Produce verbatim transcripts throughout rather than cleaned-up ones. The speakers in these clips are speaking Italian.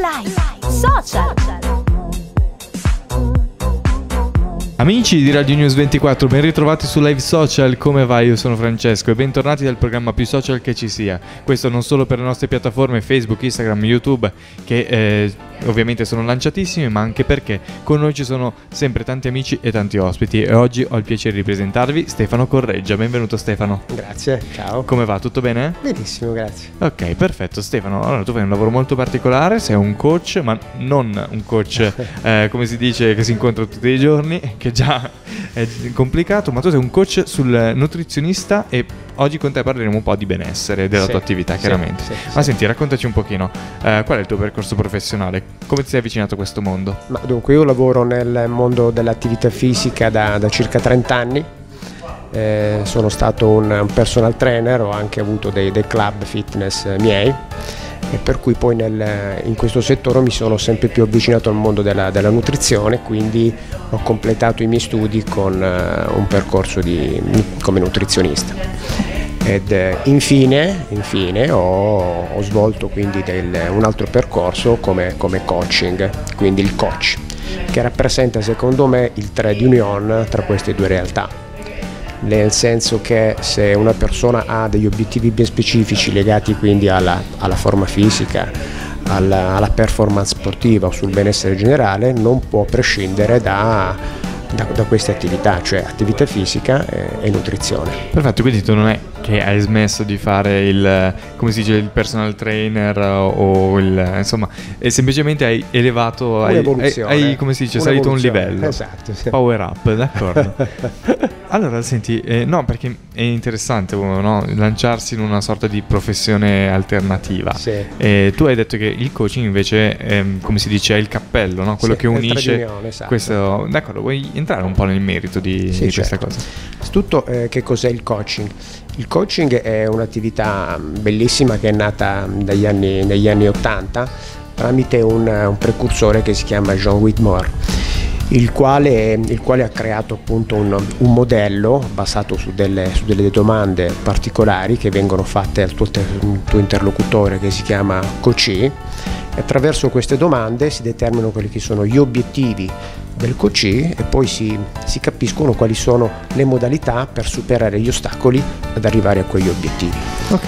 Live Social. Amici di Radio News ventiquattro, ben ritrovati su Live Social. Come va? Io sono Francesco e bentornati dal programma più social che ci sia. Questo non solo per le nostre piattaforme Facebook, Instagram, YouTube, che eh, ovviamente sono lanciatissime, ma anche perché con noi ci sono sempre tanti amici e tanti ospiti. E oggi ho il piacere di presentarvi Stefano Correggia. Benvenuto Stefano. Grazie, ciao. Come va? Tutto bene? Benissimo, grazie. Ok, perfetto Stefano. Allora tu fai un lavoro molto particolare, sei un coach, ma non un coach eh, come si dice che si incontra tutti i giorni, che già è complicato, ma tu sei un coach sul nutrizionista e oggi con te parleremo un po' di benessere, della sì, tua attività, sì, chiaramente. Sì, ma sì. Senti, raccontaci un pochino, eh, qual è il tuo percorso professionale? Come ti sei avvicinato a questo mondo? Ma dunque, io lavoro nel mondo dell'attività fisica da, da circa trenta anni. Eh, sono stato un, un personal trainer, ho anche avuto dei, dei club fitness miei, e per cui poi nel, in questo settore mi sono sempre più avvicinato al mondo della, della nutrizione, quindi ho completato i miei studi con uh, un percorso di, come nutrizionista. Ed eh, infine, infine ho, ho svolto quindi del, un altro percorso come, come coaching, quindi il coach, che rappresenta secondo me il trade union tra queste due realtà. Nel senso che se una persona ha degli obiettivi ben specifici legati quindi alla, alla forma fisica, alla, alla performance sportiva o sul benessere generale, non può prescindere da, da, da queste attività, cioè attività fisica e, e nutrizione. Perfetto, quindi tu non è che hai smesso di fare il, come si dice, il personal trainer o il, insomma, e semplicemente hai elevato, hai, hai, come si dice, salito un livello. Esatto, sì. Power up, d'accordo. Allora, senti, eh, no, perché è interessante, no? Lanciarsi in una sorta di professione alternativa. Sì. Eh, tu hai detto che il coaching invece, è, come si dice, è il cappello, no? Quello sì, che unisce unione, esatto. Questo. D'accordo, vuoi entrare un po' nel merito di, sì, di certo. questa cosa? Innanzitutto, eh, che cos'è il coaching? Il coaching è un'attività bellissima che è nata dagli anni, negli anni ottanta tramite un, un precursore che si chiama John Whitmore, il quale, il quale ha creato appunto un, un modello basato su delle, su delle domande particolari che vengono fatte al tuo, tuo interlocutore, che si chiama coachee, e attraverso queste domande si determinano quelli che sono gli obiettivi del coachee e poi si, si capiscono quali sono le modalità per superare gli ostacoli ad arrivare a quegli obiettivi. Ok.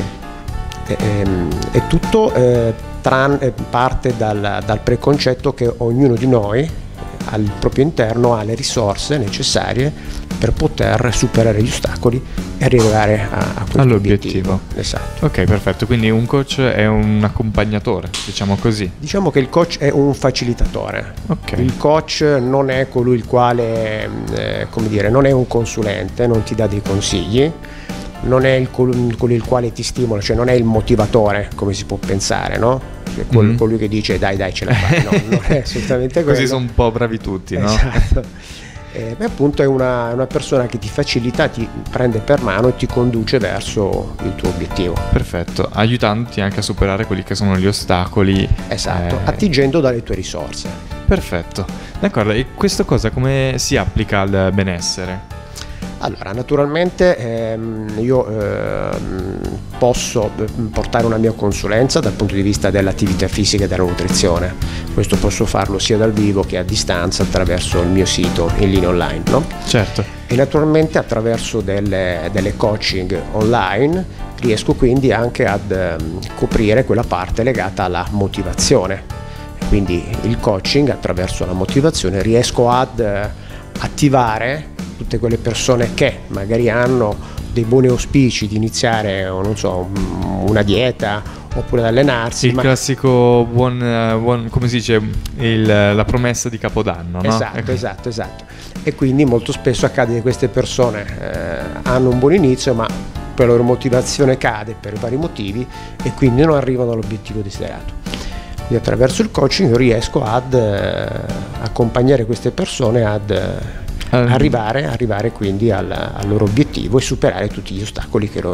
E, ehm, e tutto eh, tran, eh, parte dal, dal preconcetto che ognuno di noi al proprio interno ha le risorse necessarie per poter superare gli ostacoli e arrivare a, a all'obiettivo. Esatto. Ok, perfetto. Quindi un coach è un accompagnatore, diciamo così. Diciamo che il coach è un facilitatore. Okay. Il coach non è colui il quale, eh, come dire, non è un consulente, non ti dà dei consigli, non è il colui, colui il quale ti stimola, cioè non è il motivatore, come si può pensare, no? Cioè quel, mm-hmm. colui che dice dai dai ce la fai, no, non è assolutamente quello. Così sono un po' bravi tutti, no? Esatto. Eh, beh, appunto è una, una persona che ti facilita, ti prende per mano e ti conduce verso il tuo obiettivo. Perfetto, aiutandoti anche a superare quelli che sono gli ostacoli. Esatto, eh... attingendo dalle tue risorse. Perfetto, d'accordo. E questa cosa come si applica al benessere? Allora, naturalmente ehm, io ehm, posso portare una mia consulenza dal punto di vista dell'attività fisica e della nutrizione. Questo posso farlo sia dal vivo che a distanza attraverso il mio sito in linea online, no? Certo. E naturalmente attraverso delle, delle coaching online riesco quindi anche ad ehm, coprire quella parte legata alla motivazione. Quindi il coaching, attraverso la motivazione, riesco ad eh, attivare tutte quelle persone che magari hanno dei buoni auspici di iniziare, non so, una dieta oppure ad allenarsi. Il ma... classico buon, buon, come si dice, il, la promessa di Capodanno, no? Esatto, ecco. esatto, esatto. E quindi molto spesso accade che queste persone eh, hanno un buon inizio, ma poi la loro motivazione cade per vari motivi e quindi non arrivano all'obiettivo desiderato. Quindi attraverso il coaching io riesco ad eh, accompagnare queste persone ad eh, arrivare, arrivare quindi al, al loro obiettivo e superare tutti gli ostacoli che loro, che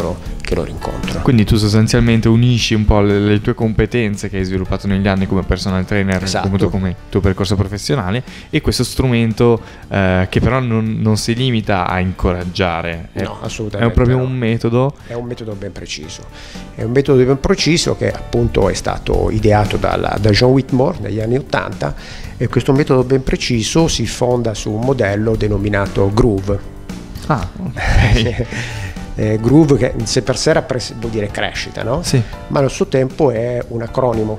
che lo rincontro. Quindi tu sostanzialmente unisci un po' le, le tue competenze che hai sviluppato negli anni come personal trainer, esatto. come, come il tuo percorso professionale, e questo strumento eh, che però non, non si limita a incoraggiare. No, è, assolutamente. È proprio no. un metodo. È un metodo ben preciso. È un metodo ben preciso che appunto è stato ideato dalla, da John Whitmore negli anni ottanta, e questo metodo ben preciso si fonda su un modello denominato Groove. Ah, ok. eh, Groove, che in sé per sé rappres- vuol dire crescita, no? Sì. Ma allo stesso tempo è un acronimo.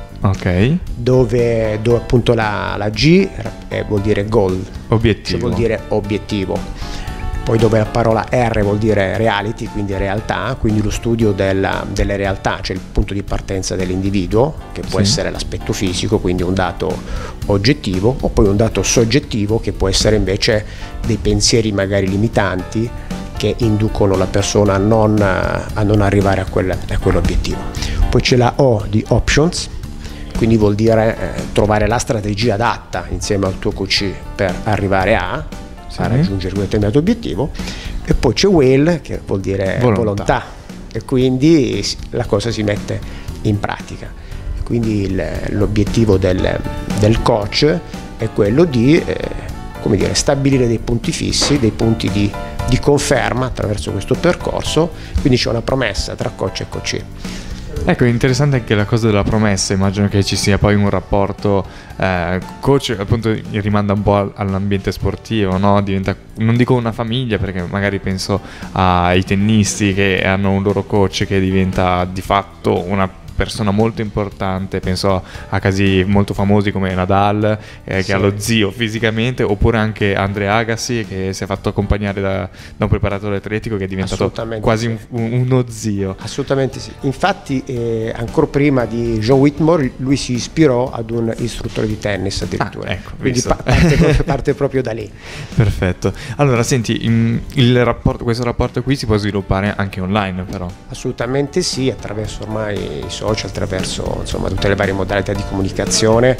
Ok. Dove, dove appunto la, la G è, vuol dire goal, Obiettivo. cioè vuol dire obiettivo. Poi dove la parola R vuol dire reality, quindi realtà, quindi lo studio della, delle realtà, cioè il punto di partenza dell'individuo, che può sì. essere l'aspetto fisico, quindi un dato oggettivo, o poi un dato soggettivo che può essere invece dei pensieri magari limitanti che inducono la persona a non, a non arrivare a, quel, a quell'obiettivo. Poi c'è la O di options, quindi vuol dire eh, trovare la strategia adatta insieme al tuo coach per arrivare a, sì. a raggiungere quel determinato obiettivo. E poi c'è will, che vuol dire volontà, volontà e quindi la cosa si mette in pratica. Quindi il, l'obiettivo del, del coach è quello di eh, come dire, stabilire dei punti fissi, dei punti di, di conferma attraverso questo percorso, quindi c'è una promessa tra coach e coach. Ecco, è interessante anche la cosa della promessa. Immagino che ci sia poi un rapporto eh, coach, appunto rimanda un po' all'ambiente sportivo, no? Diventa, non dico una famiglia, perché magari penso ai tennisti che hanno un loro coach che diventa di fatto una persona molto importante. Penso a casi molto famosi come Nadal, eh, sì. che ha lo zio fisicamente, oppure anche Andre Agassi, che si è fatto accompagnare da, da un preparatore atletico che è diventato quasi sì. un, uno zio. Assolutamente sì. Infatti eh, ancora prima di John Whitmore lui si ispirò ad un istruttore di tennis addirittura. Ah, ecco, quindi pa- parte, parte proprio da lì. Perfetto. Allora senti, in, il rapporto, questo rapporto qui si può sviluppare anche online, però? Assolutamente sì, attraverso ormai i social, attraverso insomma tutte le varie modalità di comunicazione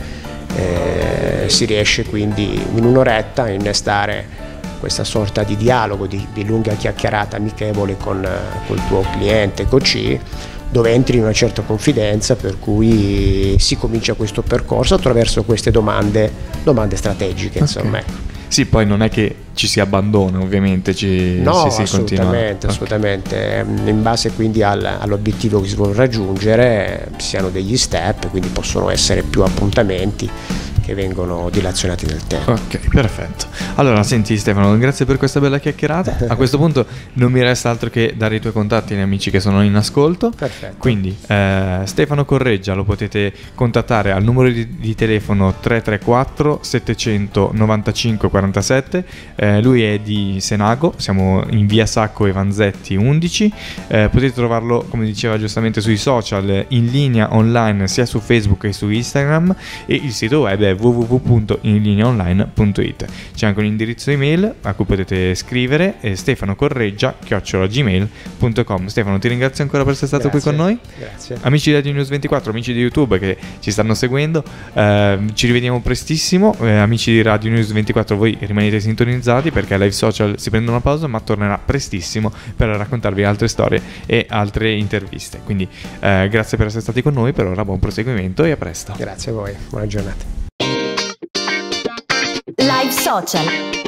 eh, si riesce quindi in un'oretta a innestare questa sorta di dialogo, di, di lunga chiacchierata amichevole con il tuo cliente coach, dove entri in una certa confidenza, per cui si comincia questo percorso attraverso queste domande, domande strategiche, okay. Insomma. Sì, poi non è che ci si abbandona, ovviamente, ci, no, si, si assolutamente, continua. assolutamente. Okay. In base quindi al, all'obiettivo che si vuole raggiungere, si hanno degli step, quindi possono essere più appuntamenti che vengono dilazionati nel tempo. Ok, perfetto. Allora, senti Stefano, grazie per questa bella chiacchierata. A questo punto non mi resta altro che dare i tuoi contatti agli amici che sono in ascolto. Perfetto. Quindi eh, Stefano Correggia lo potete contattare al numero di, di telefono tre tre quattro settecentonovantacinque quarantasette. Eh, lui è di Senago, siamo in via Sacco e Vanzetti undici. Eh, potete trovarlo, come diceva giustamente, sui social, in linea online sia su Facebook che su Instagram, e il sito web è w w w punto inlineaonline punto it. C'è anche un indirizzo email a cui potete scrivere, è stefanocorreggia chiocciola gmail punto com. Stefano, ti ringrazio ancora per essere stato Grazie. qui con noi. Grazie. Amici di Radio News ventiquattro, amici di YouTube che ci stanno seguendo, eh, ci rivediamo prestissimo. Eh, amici di Radio News ventiquattro, voi rimanete sintonizzati perché Live Social si prende una pausa, ma tornerà prestissimo per raccontarvi altre storie e altre interviste. Quindi eh, grazie per essere stati con noi. Per ora buon proseguimento e a presto. Grazie a voi, buona giornata. Live Social.